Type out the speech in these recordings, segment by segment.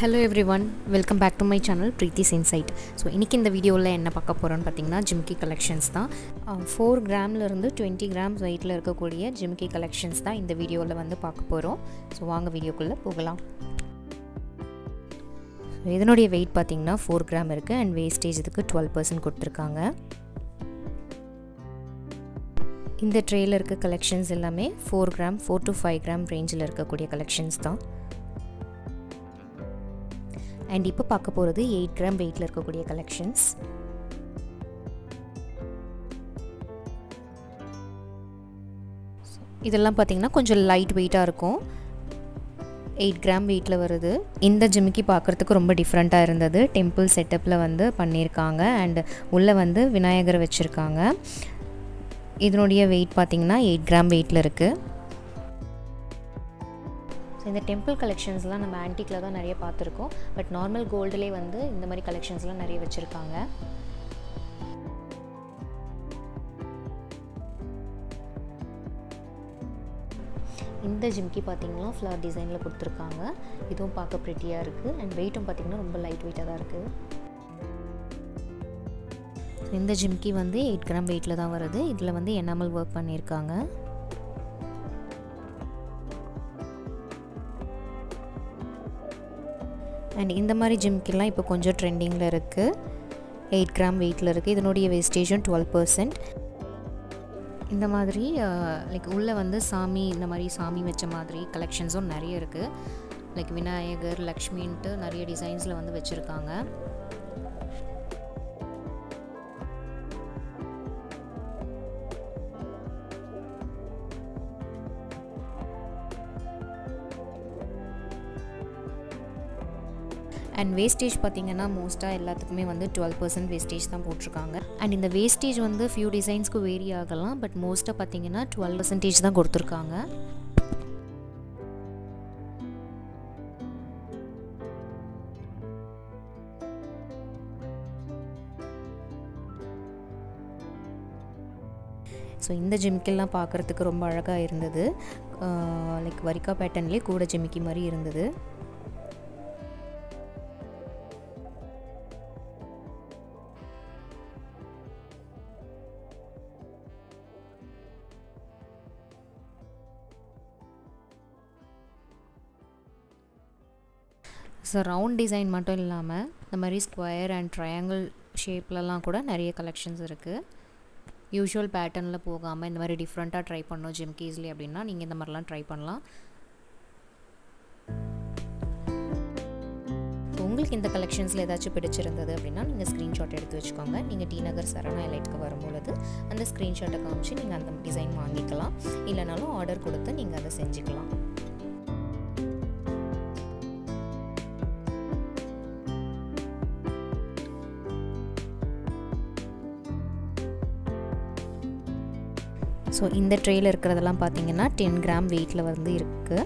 Hello everyone, welcome back to my channel Preethi's Insight. So இன்னைக்கு இந்த வீடியோல என்ன பார்க்க போறோம்னு பாத்தீங்கன்னா jimiki collections தான் 4 கிராம்ல இருந்து 20 கிராம்ஸ் வெயிட்ல இருக்கக்கூடிய jimiki collections தான் இந்த வீடியோல வந்து பார்க்க போறோம். சோ வாங்க வீடியோக்குள்ள போகலாம். இதனுடைய weight பாத்தீங்கன்னா 4 கிராம் இருக்கு and wastage இதுக்கு 12% கொடுத்திருக்காங்க. இந்த ட்ரேல இருக்க collections எல்லாமே 4 கிராம் 4 to 5 கிராம் ரேஞ்சில இருக்கக்கூடிய collections தான். And இப்போ பார்க்க போறது 8 கிராம் வெயிட்ல இருக்கக்கூடிய கலெக்ஷன்ஸ். இதெல்லாம் பாத்தீங்கன்னா கொஞ்சம் லைட் வெயிட்டா இருக்கும். 8 கிராம் வெயிட்ல வருது. இந்த ஜிமிக்கி பார்க்கிறதுக்கு ரொம்ப டிஃபரண்டா இருந்தது. டெம்பிள் செட்டப்ல வந்து பண்ணிருக்காங்க and உள்ள வந்து விநாயகர் வச்சிருக்காங்க. இதனுடைய weight பாத்தீங்கன்னா 8 கிராம் வெயிட்ல இருக்கு. இந்த டெம்பிள் கலெக்ஷன்ஸ்லாம் நம்ம ஆன்டிக்ல தான் நிறைய பார்த்திருக்கோம். பட் நார்மல் கோல்ட்லயே வந்து இந்த மாதிரி கலெக்ஷன்ஸ்லாம் நிறைய வச்சிருக்காங்க. இந்த ஜிமிக்கி பாத்தீங்கன்னா ஃப்ளவர் டிசைன்ல கொடுத்திருக்காங்க. இதுவும் பார்க்க பிரிட்டியா இருக்கு and வெயிட்டும் பாத்தீங்கன்னா ரொம்ப லைட் வெயிட்டா தான் இருக்கு. இந்த ஜிமிக்கி வந்து 8 கிராம் வெயிட்ல தான் வருது. இதுல வந்து எனாமல் வர்க் பண்ணிருக்காங்க. and இந்த மாதிரி ஜிமிக்கிலாம் இப்போ கொஞ்சம் ட்ரெண்டிங்ல இருக்கு. 8 கிராம் வெயிட்ல இருக்கு. இதனுடைய வேஸ்டேஜும் 12%. இந்த மாதிரி லைக் உள்ள வந்து சாமி இந்த மாதிரி சாமி வெச்ச மாதிரி கலெக்ஷன்ஸும் நிறைய இருக்கு. லைக் விநாயகர் லக்ஷ்மின்ட்டு நிறைய டிசைன்ஸ்ல வந்து வச்சிருக்காங்க. and wastage பாத்தீங்கன்னா மோஸ்டா எல்லாத்துக்குமே வந்து 12% wastage தான் போட்டுருக்காங்க. and இந்த wastage வந்து few designsக்கு வேரி ஆகலாம் பட் மோஸ்டா பாத்தீங்கன்னா 12% தான் கொடுத்திருக்காங்க. ஸோ இந்த ஜிமிக்கெல்லாம் பார்க்குறதுக்கு ரொம்ப அழகாக இருந்தது. லைக் வரிக்கா பேட்டர்ன்லேயே கூட ஜிமிக்கி மாதிரி இருந்தது. ஸோ ரவுண்ட் டிசைன் மட்டும் இல்லாமல் இந்த மாதிரி ஸ்கொயர் அண்ட் ட்ரையாங்கிள் ஷேப்லலாம் கூட நிறைய கலெக்ஷன்ஸ் இருக்குது. யூஷுவல் பேட்டர்னில் போகாமல் இந்த மாதிரி டிஃப்ரெண்ட்டாக ட்ரை பண்ணோம் ஜிமிக்கீஸ்லி அப்படின்னா நீங்கள் இந்த மாதிரிலாம் ட்ரை பண்ணலாம். உங்களுக்கு இந்த கலெக்ஷன்ஸில் ஏதாச்சும் பிடிச்சிருந்தது அப்படின்னா நீங்கள் ஸ்க்ரீன்ஷாட் எடுத்து வச்சுக்கோங்க. நீங்கள் டி நகர் சரவணாஎலைட்க்கு வரும்பொழுது அந்த ஸ்க்ரீன்ஷாட்டை காமிச்சு நீங்கள் அந்த டிசைன் வாங்கிக்கலாம். இல்லைனாலும் ஆர்டர் கொடுத்து நீங்கள் அதை செஞ்சுக்கலாம். ஸோ இந்த ட்ரேயில் இருக்கிறதெல்லாம் பார்த்தீங்கன்னா 10 கிராம் வெயிட்டில் வந்து இருக்குது.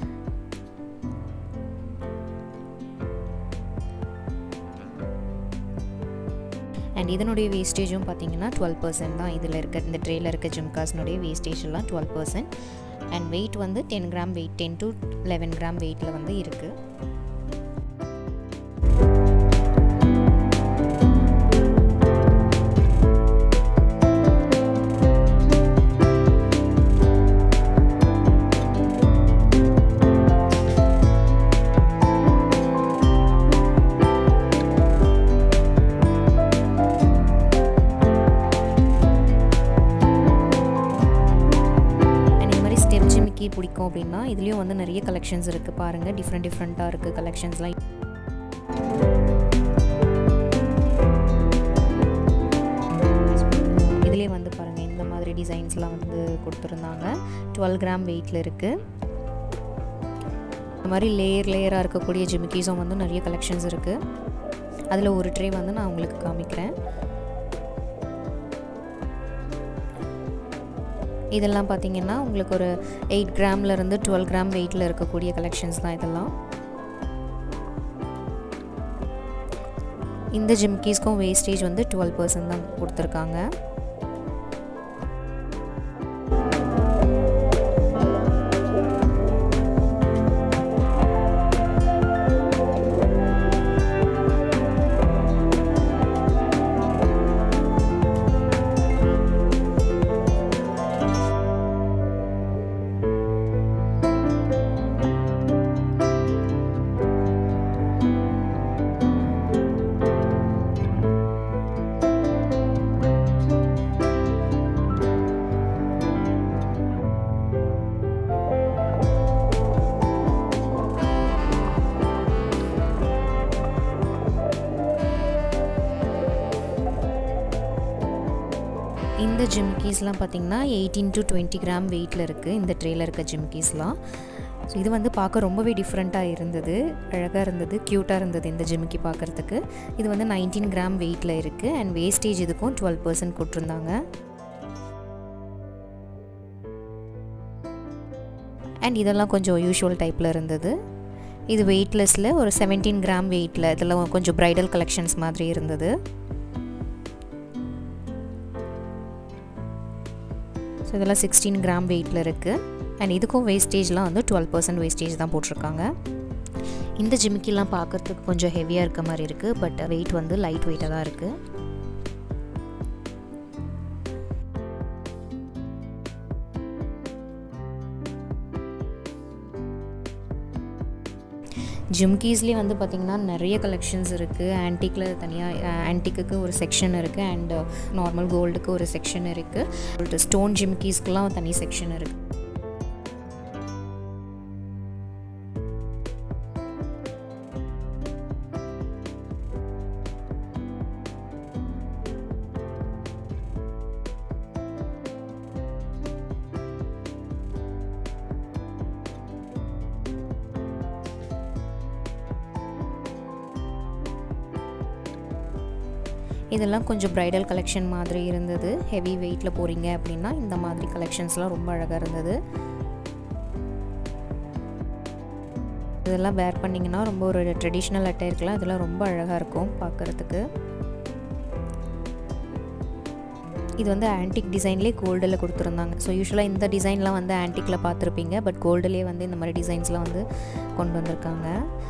அண்ட் இதனுடைய வேஸ்டேஜும் பார்த்தீங்கன்னா 12% தான். இதில் இருக்க இந்த ட்ரேயில் இருக்க ஜிம்காஸ்னுடைய வேஸ்டேஜ் எல்லாம் 12%. அண்ட் வெயிட் வந்து 10 கிராம் வெயிட் 10 to 11 கிராம் வெயிட்டில் வந்து இருக்குது. பிடிக்கும் அப்படின்னா இதுலயும் வந்து நிறைய கலெக்ஷன்ஸ் இருக்கு பாருங்க. டிஃப்ரெண்டா இருக்கு கலெக்ஷன்ஸ்லாம். இதுலயே வந்து பாருங்க இந்த மாதிரி டிசைன்ஸ்லாம் வந்து கொடுத்திருந்தாங்க. 12 கிராம் வெயிட்ல இருக்கு. இந்த மாதிரி லேயரா இருக்கக்கூடிய ஜிமிக்கீஸும் வந்து நிறைய கலெக்ஷன்ஸ் இருக்கு. அதுல ஒரு ட்ரே வந்து நான் உங்களுக்கு காமிக்கிறேன். இதெல்லாம் பார்த்தீங்கன்னா உங்களுக்கு ஒரு 8 கிராம்ல இருந்து 12 கிராம் வெயிட்ல இருக்கக்கூடிய கலெக்ஷன்ஸ் தான் இதெல்லாம். இந்த ஜிமிக்கீஸ்க்கும் வேஸ்டேஜ் வந்து 12% தான் கொடுத்திருக்காங்க. ஜிமிக்கீஸ்லாம் பார்த்திங்கன்னா 18 to 20 கிராம் வெயிட்டில் இருக்குது இந்த ட்ரேயில் இருக்க ஜிமிக்கீஸ்லாம். ஸோ இது வந்து பார்க்க ரொம்பவே டிஃப்ரெண்ட்டாக இருந்தது, அழகாக இருந்தது, க்யூட்டாக இருந்தது இந்த ஜிமிக்கி பார்க்குறதுக்கு. இது வந்து 19 கிராம் வெயிட்டில் இருக்குது அண்ட் வேஸ்டேஜ் இதுக்கும் 12% கொடுத்துருந்தாங்க. அண்ட் இதெல்லாம் கொஞ்சம் யூஷுவல் டைப்பில் இருந்தது. இது வெயிட்லெஸில் ஒரு 17 கிராம் வெயிட்டில், இதெல்லாம் கொஞ்சம் ப்ரைடல் கலெக்ஷன்ஸ் மாதிரி இருந்தது. ஸோ இதெல்லாம் 16 கிராம் வெயிட்டில் இருக்குது அண்ட் இதுக்கும் வேஸ்டேஜ்லாம் வந்து 12% வேஸ்டேஜ் தான் போட்டிருக்காங்க. இந்த ஜிமிக்கிலாம் பார்க்குறதுக்கு கொஞ்சம் ஹெவியாக இருக்க மாதிரி இருக்குது, பட் வெயிட் வந்து லைட் வெயிட்டாக தான் இருக்குது. ஜிம்கீஸ்லேயே வந்து பார்த்திங்கன்னா நிறைய கலெக்ஷன்ஸ் இருக்குது. ஆன்டிக்கில் தனியாக ஆன்டிக்கு ஒரு செக்ஷன் இருக்குது அண்ட் நார்மல் கோல்டுக்கு ஒரு செக்ஷன் இருக்குது. ஸ்டோன் ஜிம்கீஸ்க்கெலாம் தனி செக்ஷன் இருக்குது. இதெல்லாம் கொஞ்சம் ப்ரைடல் கலெக்ஷன் மாதிரி இருந்தது. ஹெவி வெயிட்டில் போகிறீங்க அப்படின்னா இந்த மாதிரி கலெக்ஷன்ஸ்லாம் ரொம்ப அழகாக இருந்தது. இதெல்லாம் வேர் பண்ணிங்கன்னா ரொம்ப ஒரு ட்ரெடிஷ்னல் அட்டையர்க்கெலாம் இதெல்லாம் ரொம்ப அழகாக இருக்கும் பார்க்குறதுக்கு. இது வந்து ஆன்டிக் டிசைன்லேயே கோல்டில் கொடுத்துருந்தாங்க. ஸோ யூஸ்வலாக இந்த டிசைன்லாம் வந்து ஆன்டிக்கில் பார்த்துருப்பீங்க, பட் கோல்டுலேயே வந்து இந்த மாதிரி டிசைன்ஸ்லாம் வந்து கொண்டு வந்திருக்காங்க.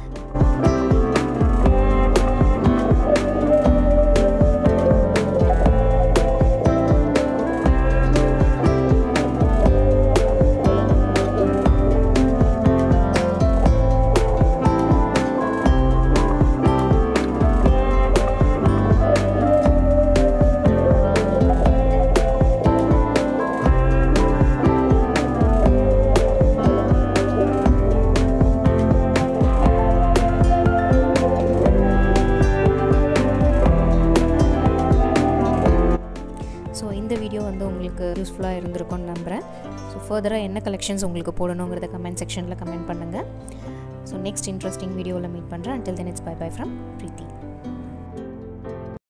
இந்த வீடியோ வந்து உங்களுக்கு யூஸ்ஃபுல்லாக இருந்திருக்கும்னு நம்புகிறேன். ஸோ ஃபர்தராக என்ன கலெக்ஷன்ஸ் உங்களுக்கு போடணுங்கிறத கமெண்ட் செக்ஷனில் கமெண்ட் பண்ணுங்கள். ஸோ நெக்ஸ்ட் இன்ட்ரெஸ்டிங் வீடியோவில் மீட் பண்ணுறேன். Until then, it's bye bye from Preeti.